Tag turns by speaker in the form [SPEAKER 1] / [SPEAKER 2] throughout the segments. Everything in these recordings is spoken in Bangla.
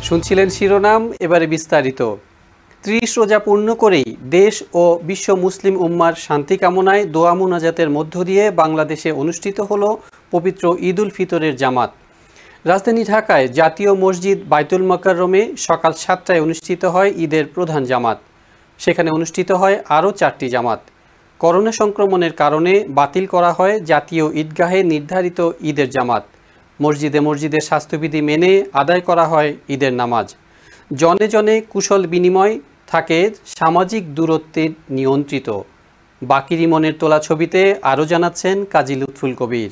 [SPEAKER 1] শুনছিলেন শিরোনাম, এবারে বিস্তারিত। ৩০ রোজা পূর্ণ করেই দেশ ও বিশ্ব মুসলিম উম্মার শান্তি কামনায় দোয়া মুনাজাতের মধ্য দিয়ে বাংলাদেশে অনুষ্ঠিত হলো পবিত্র ঈদ উল ফিতরের জামাত। রাজধানী ঢাকায় জাতীয় মসজিদ বাইতুল মোকাররমে সকাল ৭টায় অনুষ্ঠিত হয় ঈদের প্রধান জামাত। সেখানে অনুষ্ঠিত হয় আরও ৪টি জামাত। করোনা সংক্রমণের কারণে বাতিল করা হয় জাতীয় ঈদগাহে নির্ধারিত ঈদের জামাত। মসজিদে মসজিদে স্বাস্থ্যবিধি মেনে আদায় করা হয় ঈদের নামাজ। জনে জনে কুশল বিনিময় থাকে সামাজিক দূরত্বে নিয়ন্ত্রিত। বাকির ইমনের তোলা ছবিতে আরও জানাচ্ছেন কাজী লুৎফুল কবির।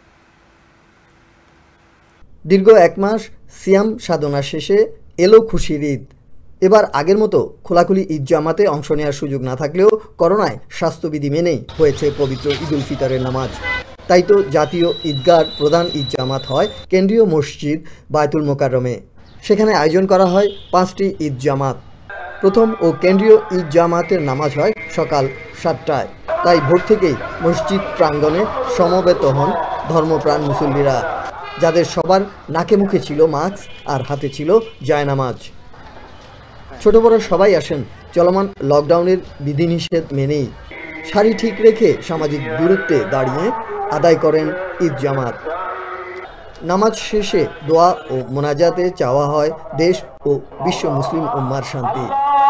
[SPEAKER 2] দীর্ঘ এক মাস সিয়াম সাধনা শেষে এলো খুশির ঈদ। এবার আগের মতো খোলাখুলি ঈদ জামাতে অংশ নেওয়ার সুযোগ না থাকলেও করোনায় স্বাস্থ্যবিধি মেনেই হয়েছে পবিত্র ঈদ উল ফিতরের নামাজ। তাই তো জাতীয় ঈদগাহর প্রধান ঈদ জামাত হয় কেন্দ্রীয় মসজিদ বাইতুল মোকাররমে। সেখানে আয়োজন করা হয় 5টি ঈদ জামাত। প্রথম ও কেন্দ্রীয় ঈদ জামাতের নামাজ হয় সকাল 7টায়। তাই ভোর থেকেই মসজিদ প্রাঙ্গণে সমবেত হন ধর্মপ্রাণ মুসল্লিরা, যাদের সবার নাকে মুখে ছিল মাস্ক আর হাতে ছিল জায়নামাজ। ছোট বড় সবাই আসেন চলমান লকডাউনের বিধিনিষেধ মেনেই। সারি ঠিক রেখে সামাজিক দূরত্বে দাঁড়িয়ে আদায় করেন ঈদ জামাত। নামাজ শেষে দোয়া ও মোনাজাতে চাওয়া হয় দেশ ও বিশ্ব মুসলিম উম্মার শান্তি।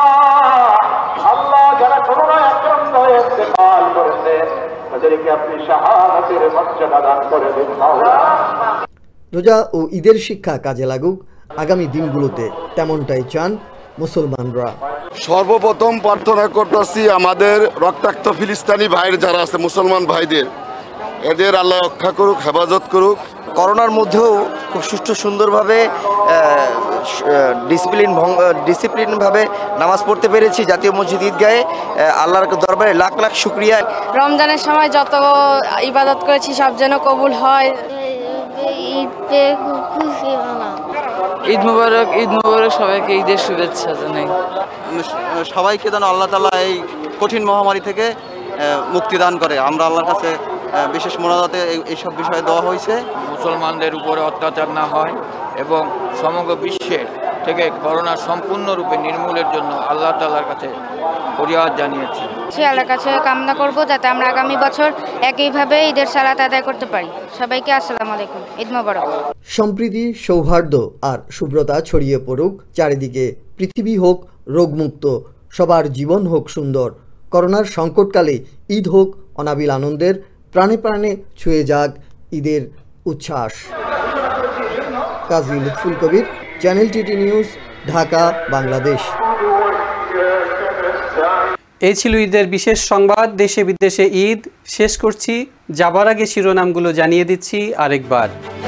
[SPEAKER 2] রোজা ও ঈদের শিক্ষা কাজে লাগুক আগামী দিনগুলোতে, তেমনটাই চান মুসলমানরা।
[SPEAKER 3] সর্বপ্রথম প্রার্থনা করতেছি আমাদের রক্তাক্ত ফিলিস্তিনি ভাইয়ের যারা আছে, মুসলমান ভাইদের, এদের আল্লাহ রক্ষা করুক, হেফাজত করুক।
[SPEAKER 4] করোনার মধ্যেও খুব সুষ্ঠু সুন্দরভাবে ডিসিপ্লিনভাবে নামাজ পড়তে পেরেছি জাতীয় মসজিদ ঈদগাহে। আল্লাহর দরবারে লাখ লাখ শুকরিয়া।
[SPEAKER 5] রমজানের সময় যত ইবাদত করেছি সব যেন কবুল হয়।
[SPEAKER 6] ঈদ মুবারক, ঈদ মুবারক, সবাইকে ঈদের শুভেচ্ছা জানাই।
[SPEAKER 7] সবাইকে যেন আল্লাহ তাআলা এই কঠিন মহামারী থেকে মুক্তি দান করে, আমরা আল্লাহর কাছে বিশেষ মোনাজাতে এইসব বিষয়ে দেওয়া হয়েছে।
[SPEAKER 6] মুসলমানদের উপরে অত্যাচার না হয় এবং সমগ্র বিশ্বের থেকে করোনা সম্পূর্ণরূপে নির্মূলের জন্য আল্লাহ তাআলার কাছে ফরিয়াদ জানিয়েছি।
[SPEAKER 5] আল্লাহর কাছে কামনা করব যাতে আমরা আগামী বছর একইভাবে ঈদের সালাত আদায় করতে পারি। সবাইকে আসসালামু আলাইকুম, ঈদ মোবারক।
[SPEAKER 2] সম্প্রীতি, সৌহার্দ্য আর শুভ্রতা ছড়িয়ে পড়ুক চারিদিকে। পৃথিবী হোক রোগমুক্ত, সবার জীবন হোক সুন্দর। করোনার সংকটকালে ঈদ হোক অনাবিল আনন্দের, প্রাণে প্রাণে ছুঁয়ে যাক ঈদের উচ্ছ্বাস। Kazi Lutful Kabir, channel TT news, Dhaka, Bangladesh.
[SPEAKER 1] এই ছিল ঈদের বিশেষ সংবাদ। দেশে বিদেশে ঈদ শেষ করছি। যাবার আগে শিরোনামগুলো জানিয়ে দিচ্ছি আরেকবার।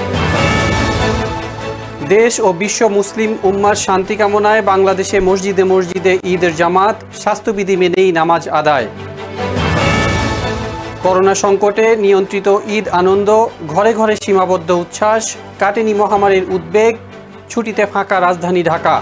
[SPEAKER 1] দেশ ও বিশ্ব মুসলিম উম্মার শান্তি কামনায় বাংলাদেশে মসজিদে মসজিদে ঈদের জামাত, স্বাস্থ্যবিধি মেনেই নামাজ আদায়। করোনা সংকটে নিয়ন্ত্রিত ঈদ আনন্দ, ঘরে ঘরে সীমাবদ্ধ উচ্ছ্বাস, কাটেনি মহামারীর উদ্বেগ, ছুটিতে ফাঁকা রাজধানী ঢাকা।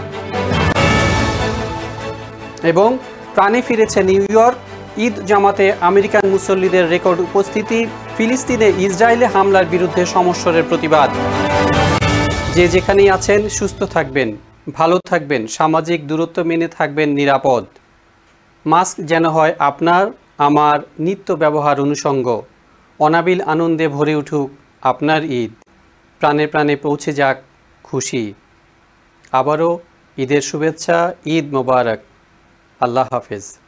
[SPEAKER 1] এবং প্রাণে ফিরেছে নিউ ইয়র্ক, ঈদ জামাতে আমেরিকান মুসল্লিদের রেকর্ড উপস্থিতি, ফিলিস্তিনে ইসরায়েলে হামলার বিরুদ্ধে সমস্বরের প্রতিবাদ। যে যেখানেই আছেন সুস্থ থাকবেন, ভালো থাকবেন, সামাজিক দূরত্ব মেনে থাকবেন নিরাপদ। মাস্ক যেন হয় আপনার আমার নিত্য ব্যবহার অনুষঙ্গ। অনাবিল আনন্দে ভরে উঠুক আপনার ঈদ, প্রাণে প্রাণে পৌঁছে যাক খুশি। আবারও ঈদের শুভেচ্ছা, ঈদ মোবারক। আল্লাহ হাফেজ।